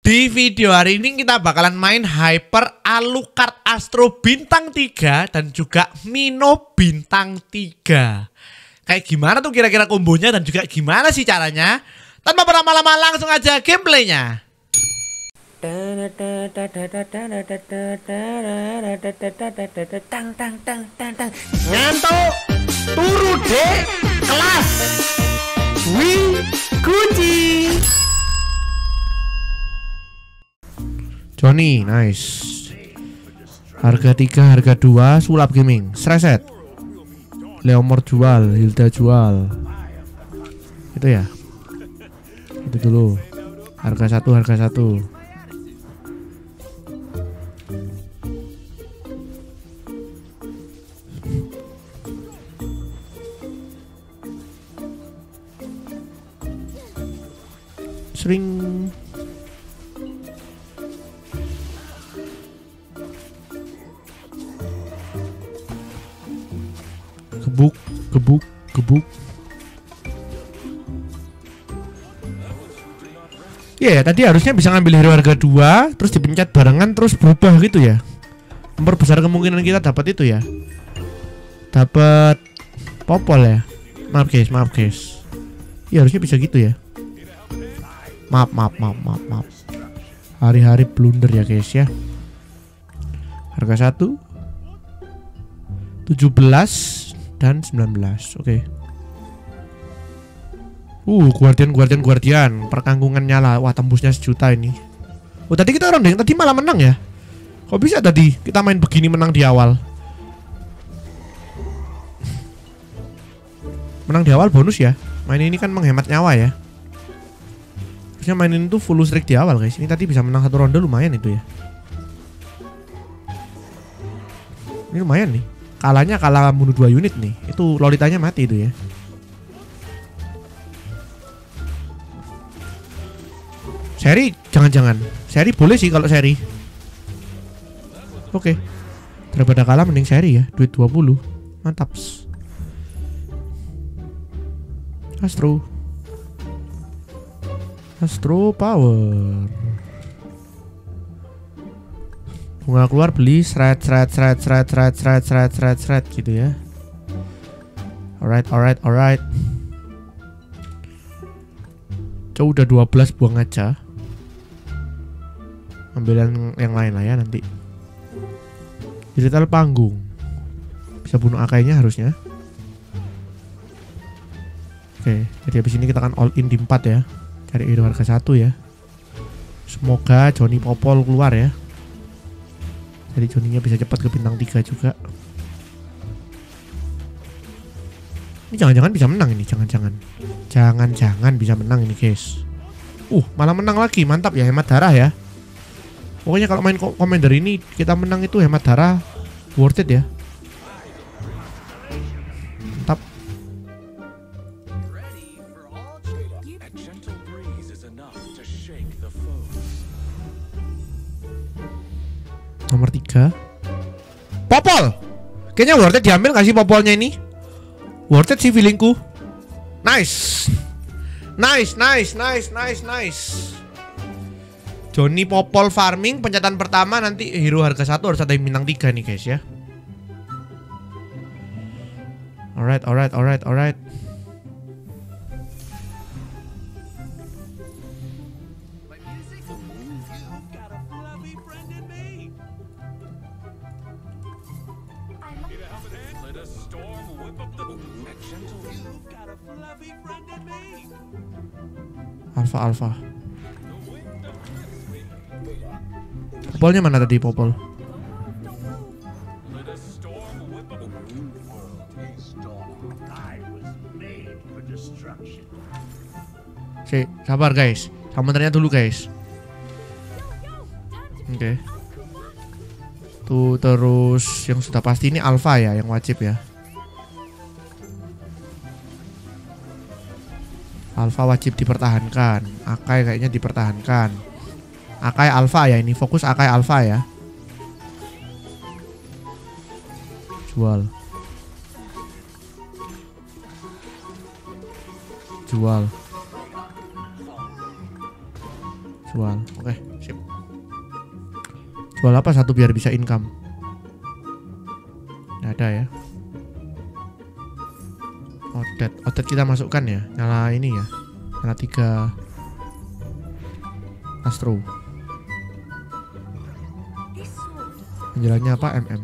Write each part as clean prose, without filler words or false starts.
Di video hari ini kita bakalan main Hyper Alucard Astro bintang 3 dan juga Mino bintang 3. Kayak gimana tuh kira-kira kombonya dan juga gimana sih caranya? Tanpa berlama-lama langsung aja gameplaynya. Ngantuk turu dek kelas Wih Gucci Johnny, nice. Harga 3, harga 2, sulap gaming, Sreset. Leomord jual, Hilda jual. Itu ya. Itu dulu. Harga 1, harga 1. Sering. Gebuk. Ya, tadi harusnya bisa ngambil hero harga 2, terus dipencet barengan, terus berubah gitu ya. Memperbesar kemungkinan kita dapat itu ya. Dapat popol ya. Maaf guys. Ya harusnya bisa gitu ya. Maaf. Hari-hari blunder ya guys ya. Harga 1 17 dan 19. Oke. Guardian. Perkangkungan nyala. Wah, tembusnya 1 juta ini. Oh, tadi kita rondeng. Tadi malah menang ya. Kok bisa tadi kita main begini menang di awal? Menang di awal bonus ya. Main ini kan menghemat nyawa ya. Harusnya mainin itu full streak di awal guys. Ini tadi bisa menang 1 ronde, lumayan itu ya. Ini lumayan nih. Kalahnya kalah bunuh 2 unit nih. Itu Lolitanya mati itu ya. Seri jangan-jangan. Seri boleh sih kalau seri. Oke. Daripada kalah mending seri ya. Duit 20. Mantap. Astro power. Bunga keluar beli seret gitu ya. Alright. Coba udah 12 buang aja. Ambil yang lain lah ya nanti. Digital panggung. Bisa bunuh akainya harusnya. Oke, jadi habis ini kita akan all in di 4 ya. Cari hero harga 1 ya. Semoga Johnny Popol keluar ya. Jadi Johnny-nya bisa cepat ke bintang 3 juga. Ini jangan-jangan bisa menang ini, jangan-jangan bisa menang ini guys. Malah menang lagi, mantap ya, hemat darah ya. Pokoknya kalau main Commander ini kita menang itu hemat darah, worth it ya. Mantap. Nomor 3 Popol. Kayaknya worth it diambil gak sih popolnya ini? Worth it sih feelingku. Nice. Johnny Popol farming pencetan pertama, nanti hero harga 1 harus ada yang bintang 3 nih guys ya. Alright. Alpha. Popolnya mana tadi popol? Sabar guys. Summonernya dulu guys. Oke. Tuh terus yang sudah pasti ini Alpha ya, yang wajib ya. Alpha wajib dipertahankan. Akai kayaknya dipertahankan. Akai Alpha ya, ini fokus Akai Alpha ya. Jual. Jual. Oke, sip. Jual apa satu biar bisa income? Nggak ada ya. Outlet kita masukkan ya. Nyala ini ya. Nyala 3 Astro. Angelanya apa? MM.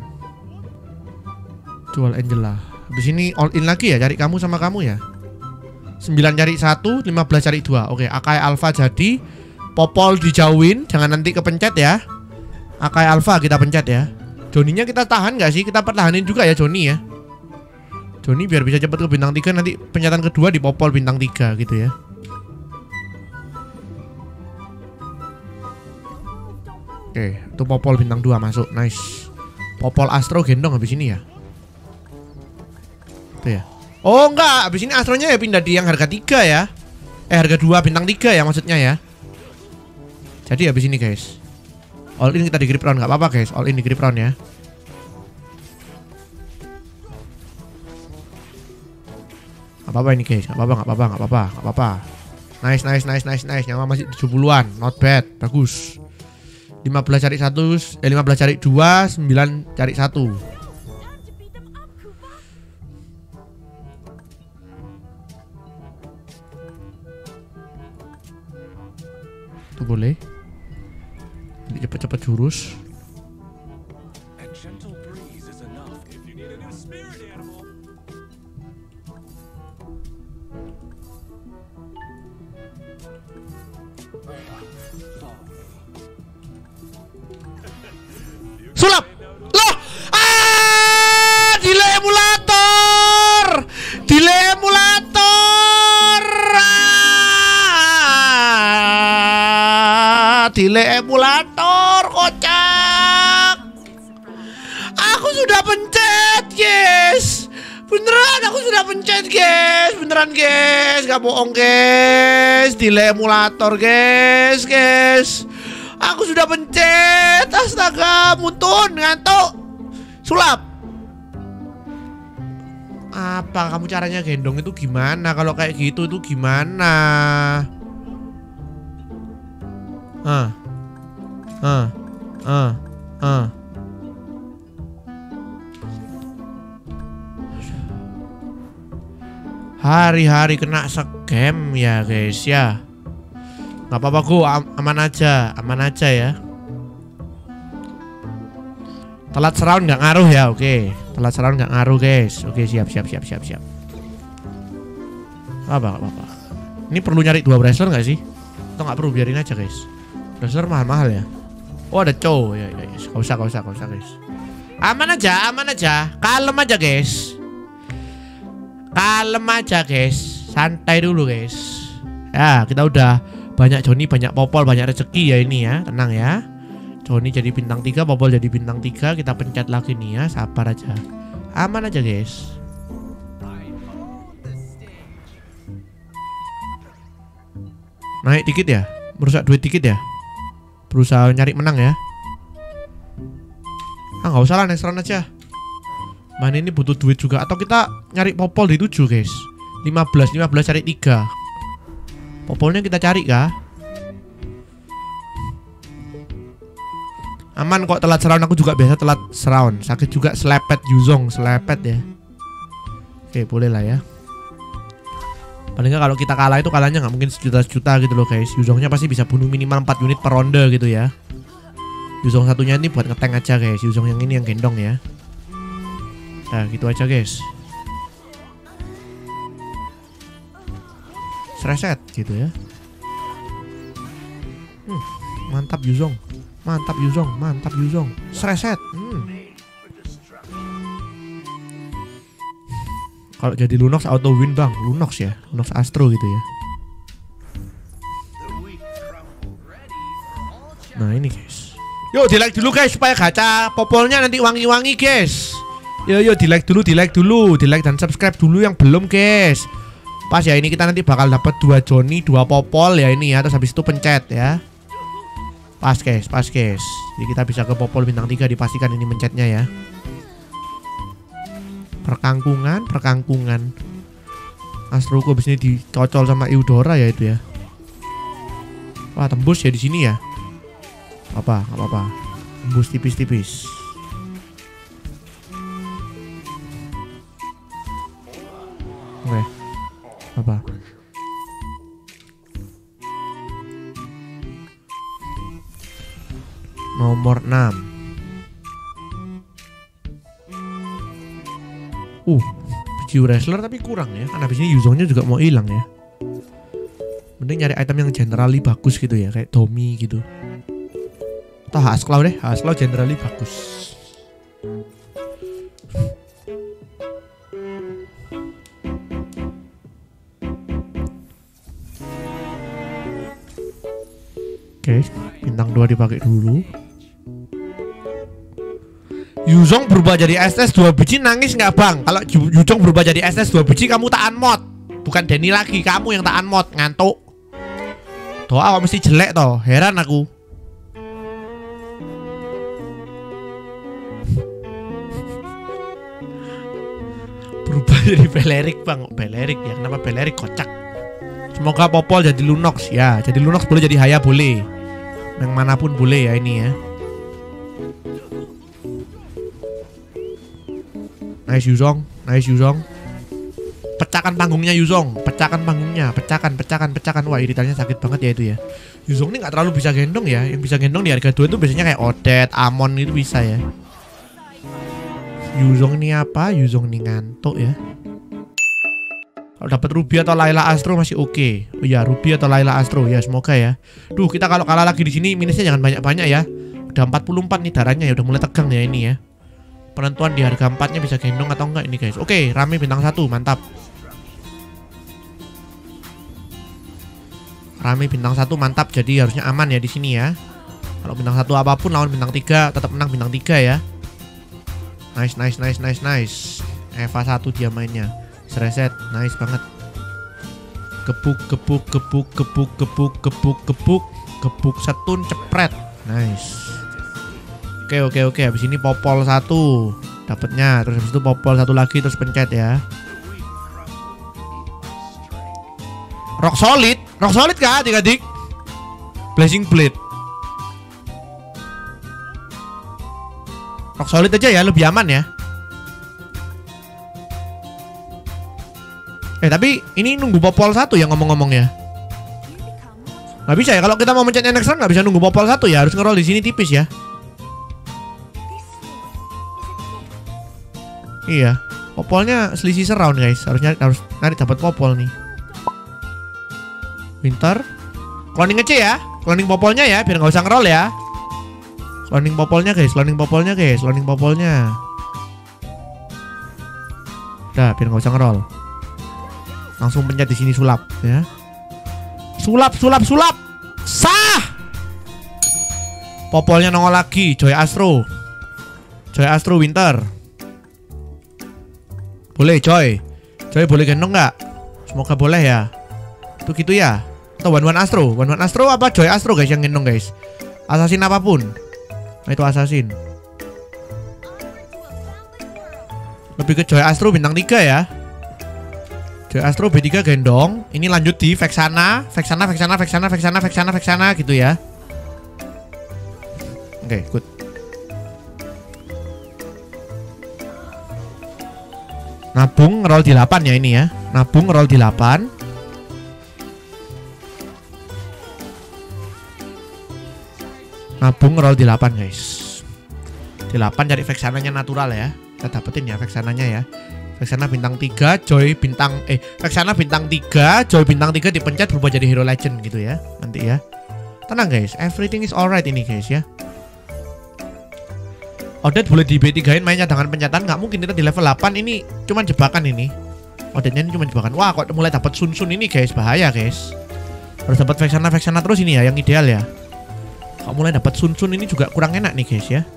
Jual Angela. Habis ini all in lagi ya, cari kamu sama kamu ya. 9 cari 1, 15 cari 2. Oke, Akai Alpha jadi. Popol dijauhin, jangan nanti kepencet ya. Akai Alpha kita pencet ya. Joninya kita tahan gak sih? Kita pertahanin juga ya Joni ya. Joni biar bisa cepet ke bintang 3. Nanti pencetan kedua di Popol bintang 3 gitu ya. Oke, itu Popol bintang 2 masuk. Nice. Popol Astro gendong habis ini ya. Itu ya. Oh enggak, habis ini Astronya ya pindah di yang harga 3 ya. Harga 2 bintang 3 ya maksudnya ya. Jadi habis ini guys. All in kita di grip round, nggak apa-apa guys. All in di grip round ya. Nggak apa-apa ini guys. Nggak apa-apa. Nice. Nyawa masih 70-an. Not bad. Bagus. 15 cari 1, 15 cari 2, 9 cari 1. Itu boleh. Nanti cepet-cepet jurus. Sulap. Loh. Delay emulator. Delay emulator kocak. Aku sudah pencet, guys. Beneran aku sudah pencet, guys. Beneran, guys. Gak bohong, guys. Delay emulator, guys. Aku sudah pencet. Astaga, muntun, ngantuk. Sulap. Apa kamu caranya gendong itu gimana? Kalau kayak gitu itu gimana? Hari-hari kena scam ya guys ya. Nggak apa-apa kok, aman aja ya. Telat seround nggak ngaruh ya, oke. Telat seround nggak ngaruh guys. Oke, siap. Apa. Ini perlu nyari 2 wrestler nggak sih? Atau nggak perlu, biarin aja guys. Wrestler mahal-mahal ya. Oh ada cow ya, Gak usah guys. Aman aja. Kalem aja guys. Santai dulu guys. Ya kita udah banyak Joni, banyak Popol, banyak rezeki ya ini ya. Tenang ya. Joni jadi bintang 3, Popol jadi bintang 3. Kita pencet lagi nih ya. Sabar aja. Aman aja guys. Naik dikit ya. Merusak duit dikit ya. Berusaha nyari menang ya. Nggak usah lah, next round aja. Mana ini butuh duit juga. Atau kita nyari Popol di 7 guys. 15 cari 3. Popolnya kita cari kah? Aman kok, telat seround. Aku juga biasa telat seround. Sakit juga selepet Yuzong, selepet ya. Oke, boleh lah ya. Paling nggak kalau kita kalah itu kalahnya nggak mungkin sejuta-juta gitu loh guys. Yuzongnya pasti bisa bunuh minimal 4 unit per ronde gitu ya. Yuzong satunya ini buat ngetank aja guys. Yuzong yang ini yang gendong ya. Nah gitu aja guys. Reset gitu ya. Mantap Yuzong. Reset. Kalau jadi Lunox auto win bang. Lunox ya, Lunox Astro gitu ya. Nah ini guys. Yuk di like dulu guys supaya gacha Popolnya nanti wangi-wangi guys. Yuk di like dulu. Di like dan subscribe dulu yang belum guys. Pas ya, ini kita nanti bakal dapat 2 Joni, 2 Popol ya ini ya. Terus habis itu pencet ya. Pas guys. Jadi kita bisa ke Popol bintang 3, dipastikan ini mencetnya ya. Perkangkungan. Astroku abis ini dicocol sama Eudora ya itu ya. Wah, tembus ya di sini ya. Apa? Nggak apa-apa. Tembus tipis-tipis. Oke. Apa? Nomor 6. Biji wrestler tapi kurang ya. Kan habis ini Yuzongnya juga mau hilang ya. Mending nyari item yang generally bagus gitu ya, kayak Domi gitu. Atau Hasklau deh, Hasklau generally bagus. Oke, bintang 2 dipakai dulu. Yuzong berubah jadi SS 2 biji nangis nggak bang? Kalau Yuzong berubah jadi SS 2 biji kamu tak unmod. Bukan Denny lagi, kamu yang tak unmod, ngantuk. Doa kok mesti jelek toh, heran aku. Berubah jadi Belerik bang, Belerik ya, kenapa Belerik kocak? Semoga Popol jadi Lunox ya, jadi Lunox boleh, jadi Haya boleh. Yang manapun boleh ya ini ya. Nice Yuzong, nice Yuzong. Pecahkan panggungnya Yuzong, pecahkan panggungnya, pecahkan. Wah, iritannya sakit banget ya itu ya. Yuzong ini nggak terlalu bisa gendong ya. Yang bisa gendong di harga 2 itu biasanya kayak Odet, Amon itu bisa ya. Yuzong ini apa? Yuzong ini ngantuk ya. Kalau dapat Ruby atau Layla Astro masih oke. Oh ya, Ruby atau Layla Astro ya, semoga ya. Duh, kita kalau kalah lagi di sini minusnya jangan banyak-banyak ya. Udah 44 nih darahnya ya, udah mulai tegang ya ini ya. Penentuan di harga 4-nya bisa gendong atau enggak ini guys. Oke, Rame bintang 1, mantap. Rame bintang 1 mantap, jadi harusnya aman ya di sini ya. Kalau bintang 1 apapun lawan bintang 3 tetap menang bintang 3 ya. Nice. Eva 1 dia mainnya. Reset, nice banget. Gebuk setun cepret. Nice. Oke. Habis ini Popol 1 dapatnya, terus habis itu Popol 1 lagi, terus pencet ya. Rock solid kah adik-adik? Blazing Blade. Rock solid aja ya, lebih aman ya. Tapi ini nunggu Popol 1 ya ngomong-ngomong ya. Nggak bisa ya, kalau kita mau mencet next round nggak bisa nunggu Popol 1 ya, harus ngeroll di sini tipis ya. Iya, Popolnya selisih seround guys. Harus nanti dapat Popol nih. Pintar. Cloning aja ya, cloning Popolnya ya, biar nggak usah ngeroll ya. Cloning Popolnya guys. Udah, biar nggak usah ngeroll. Langsung pencet di sini sulap ya. Sulap. Sah. Popolnya nongol lagi, Joy Astro Winter. Boleh Joy boleh gendong nggak? Semoga boleh ya. Itu gitu ya. Atau One Astro apa Joy Astro guys yang gendong guys. Assassin apapun. Nah itu Assassin. Lebih ke Joy Astro bintang 3 ya. Joy Astro B3 gendong. Ini lanjut di Vexana gitu ya. Oke, good. Nabung roll di 8 ya ini ya. Nabung roll di 8. Nabung roll di 8 guys. Di 8 cari Vexananya natural ya. Kita dapetin ya Vexananya ya. Vexana bintang 3, Joy bintang Vexana bintang 3, Joy bintang 3 dipencet berubah jadi Hero Legend gitu ya. Nanti ya. Tenang guys, everything is alright ini guys ya. Odet boleh di B3-in mainnya dengan pencetan. Nggak mungkin kita di level 8. Ini cuma jebakan ini. Odetnya ini cuma jebakan. Wah, kok mulai dapat Sun ini guys. Bahaya guys. Harus dapat Vexana terus ini ya, yang ideal ya. Kalau mulai dapat Sun ini juga kurang enak nih guys ya.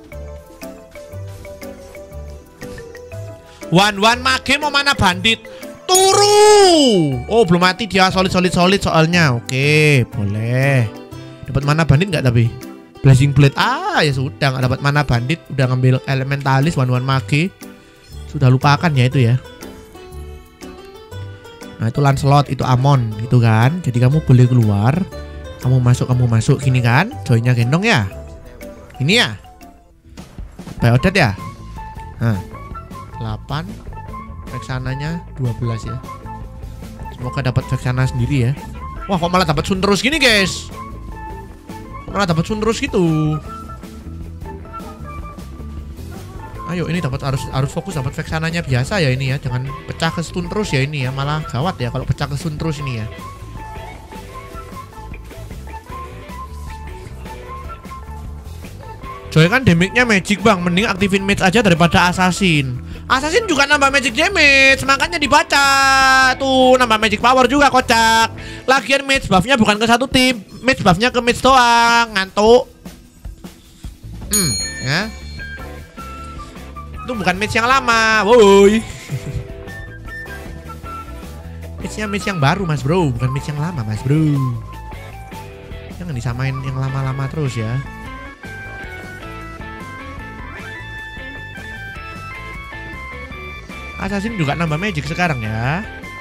One Mage mau mana bandit? Turu. Oh, belum mati dia, solid soalnya. Oke, boleh. Dapat mana bandit nggak tapi? Blazing Blade. Ya sudah, nggak dapat mana bandit. Udah ngambil elementalis One Mage. Sudah lupakan ya itu ya. Nah itu Lancelot, itu Amon gitu kan. Jadi kamu boleh keluar. Kamu masuk gini kan? Joinnya gendong ya. Ini ya. Biodet ya. Nah, 8. Vexananya 12 ya. Semoga dapat Vexana sendiri ya. Wah, kok malah dapat sun terus gini, guys? Malah dapat sun terus gitu. Ayo, ini dapat harus fokus dapat Vexananya biasa ya ini ya. Jangan pecah ke stun terus ya ini ya. Malah gawat ya kalau pecah ke stun terus ini ya. Joy kan damage-nya magic bang. Mending aktifin mage aja daripada assassin. Assassin juga nambah magic damage, makanya dibaca. Tuh nambah magic power juga kocak. Lagian mage buff-nya bukan ke satu tim, mage buff-nya ke mage doang. Ngantuk. Ya. Itu bukan mage yang lama, woi. Mage-nya mage yang baru mas bro, bukan mage yang lama mas bro. Jangan disamain yang lama-lama terus ya. Assassin juga nambah magic sekarang ya.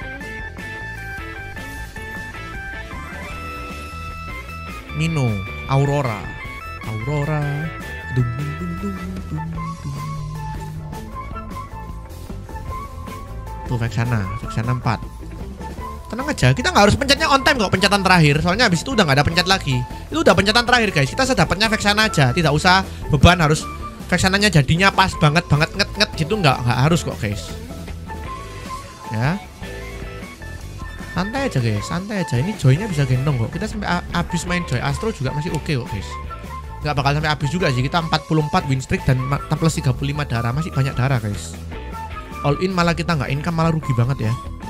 Mino, Aurora. Dum, dum, dum, dum, dum. Tuh Vexana 4. Tenang aja, kita nggak harus pencetnya on time kok pencatan terakhir. Soalnya habis itu udah nggak ada pencet lagi. Itu udah pencatan terakhir guys. Kita sedapatnya Vexana aja, tidak usah beban harus Vexananya jadinya pas banget nget gitu, nggak harus kok guys. Ya. Santai aja guys, santai aja. Ini Joy-nya bisa gendong kok. Kita sampai habis main Joy Astro juga masih oke kok guys. Nggak bakal sampai habis juga sih. Kita 44 win streak dan plus 35 darah. Masih banyak darah guys. All in malah kita nggak income, malah rugi banget ya.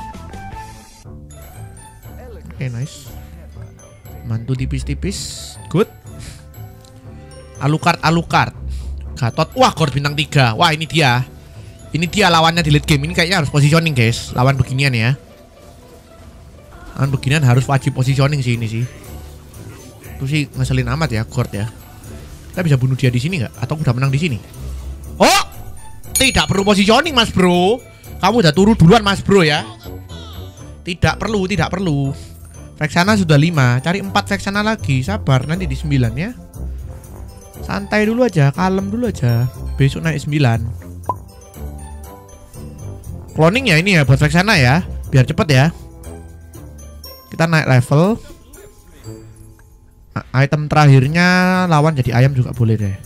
Oke, nice. Mantu tipis-tipis. Good. Alucard. Gatot. Wah, Gord bintang 3. Wah, ini dia. Ini dia lawannya di late game. Ini kayaknya harus positioning guys. Lawan beginian ya. Lawan beginian harus wajib positioning sih ini sih. Itu sih ngeselin amat ya Gord ya. Kita bisa bunuh dia di sini nggak? Atau udah menang di sini? Oh, tidak perlu positioning mas bro. Kamu udah turu duluan mas bro ya. Tidak perlu. Vexana sudah 5. Cari 4 Vexana lagi. Sabar, nanti di 9 ya. Santai dulu aja, kalem dulu aja. Besok naik 9. Cloning ya ini ya buat Vexana ya, biar cepet ya. Kita naik level. Item terakhirnya lawan jadi ayam juga boleh deh.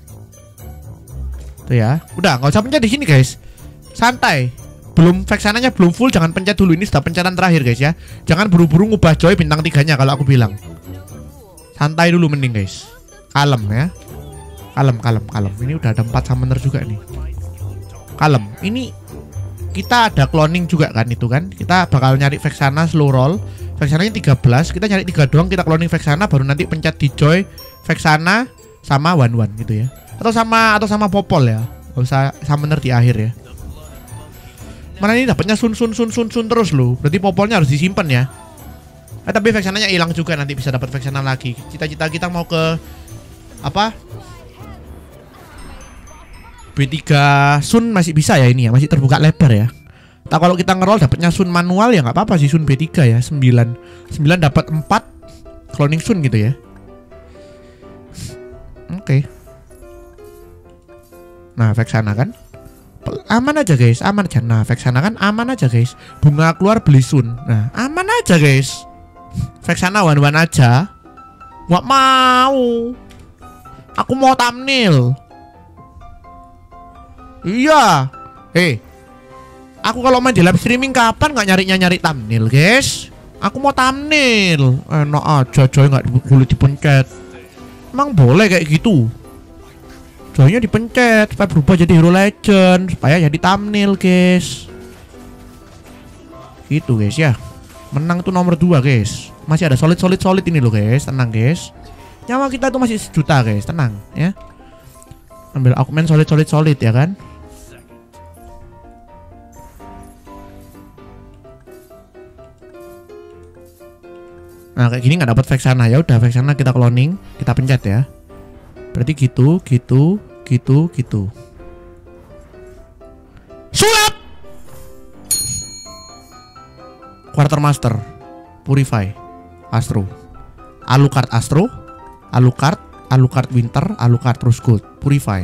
Tuh ya. Udah nggak usah pencet di sini guys. Santai. Belum Vexananya belum full, jangan pencet dulu. Ini sudah pencetan terakhir guys ya. Jangan buru-buru ngubah Joy bintang 3-nya kalau aku bilang. Santai dulu mending guys. Kalem ya. Kalem. Ini udah ada 4 summoner juga nih. Kalem. Ini kita ada cloning juga kan itu kan. Kita bakal nyari Vexana slow roll. Vexananya 13. Kita nyari 3 doang, kita cloning Vexana, baru nanti pencet di Joy Vexana sama One gitu ya. Atau sama Popol ya. Gak usah summoner di akhir ya. Mana ini dapatnya sun terus loh. Berarti Popolnya harus disimpan ya. Tapi Vexananya hilang juga, nanti bisa dapat Vexana lagi. Cita-cita kita mau ke apa? B3 Sun masih bisa ya ini ya, masih terbuka lebar ya. Nah, kalau kita ngeroll dapatnya Sun manual ya nggak apa-apa sih, Sun B3 ya, 9 dapat 4 cloning Sun gitu ya. Oke. Nah, Vexana kan aman aja guys, aman aja. Nah, Vexana kan aman aja guys. Bunga keluar beli Sun. Nah, aman aja guys. Vexana one aja. Nggak mau. Aku mau thumbnail. Iya. Aku kalau main di live streaming kapan nggak nyari thumbnail guys? Aku mau thumbnail. Enak aja Joy nggak boleh dipencet. Emang boleh kayak gitu? Joy-nya dipencet supaya berubah jadi hero legend, supaya jadi thumbnail guys. Gitu guys ya. Menang tuh nomor 2 guys. Masih ada solid ini loh guys. Tenang guys. Nyawa kita tuh masih 1 juta guys. Tenang ya. Ambil augment solid ya kan. Nah kayak gini nggak dapat Vexana, ya udah Vexana kita cloning, kita pencet ya. Berarti gitu. Sulap. Quartermaster, Purify, Astro. Alucard Astro, Alucard Winter, Alucard terus Gold, Purify.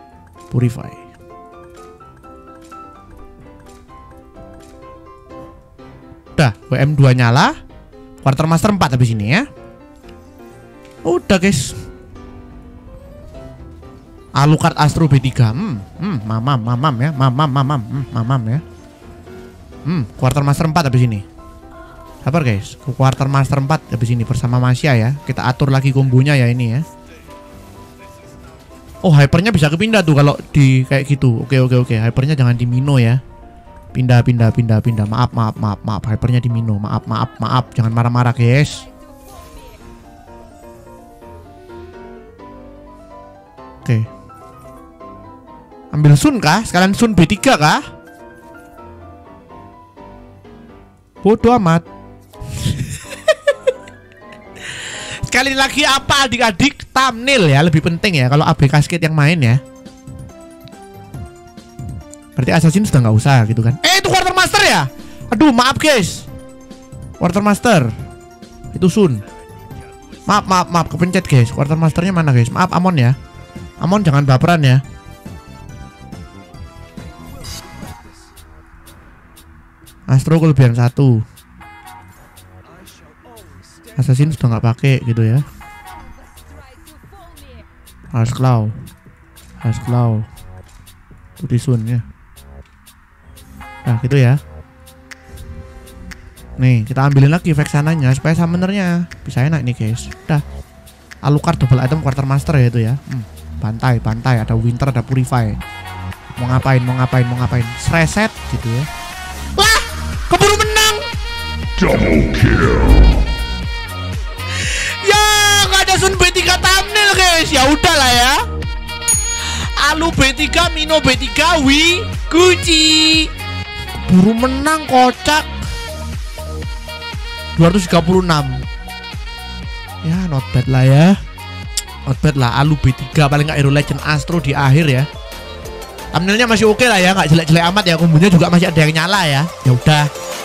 Udah, WM2 nyala. Quartermaster 4 habis ini ya. Udah guys. Alucard Astro B3. Mamam ya. Mamam ya. Quartermaster 4 habis ini. Sabar guys, ke Quartermaster 4 habis ini bersama Masya ya. Kita atur lagi kombonya ya ini ya. Oh, hypernya bisa kepindah tuh kalau di kayak gitu. Oke. Hypernya jangan di Mino ya. Pindah. Maaf. Hypernya di Mino. Maaf. Jangan marah-marah, guys. Oke. Ambil Sun kah? Sekalian Sun B3 kah? Bodoh amat. Sekali lagi apa adik-adik? Thumbnail ya, lebih penting ya kalau AB Cascade yang main ya. Berarti Assassin sudah nggak usah gitu kan? Itu Quartermaster ya? Aduh, maaf guys. Quartermaster. Itu Sun. Maaf, kepencet guys. Quartermasternya mana guys? Maaf Amon ya. Amon jangan baperan ya. Astro kelebihan 1. Assassin sudah nggak pakai gitu ya. Harus Claw. Putih Sun ya. Nah gitu ya. Nih kita ambilin lagi vexananya supaya summonernya bisa enak nih guys. Udah. Alucard double item Quartermaster ya itu ya. Bantai. Ada Winter, ada Purify. Mau ngapain? Reset gitu ya. Wah, keburu menang. Double kill. Ya nggak ada Sun B3 thumbnail guys. Ya udahlah ya. Alu B3, Mino B3, Wii Gucci. Buru menang kocak. 236. Ya not bad lah ya. Not bad lah. Alu B3 paling nggak Hero Legend Astro di akhir ya. Thumbnailnya masih oke lah ya, nggak jelek-jelek amat ya. Kombonya juga masih ada yang nyala ya. Ya udah.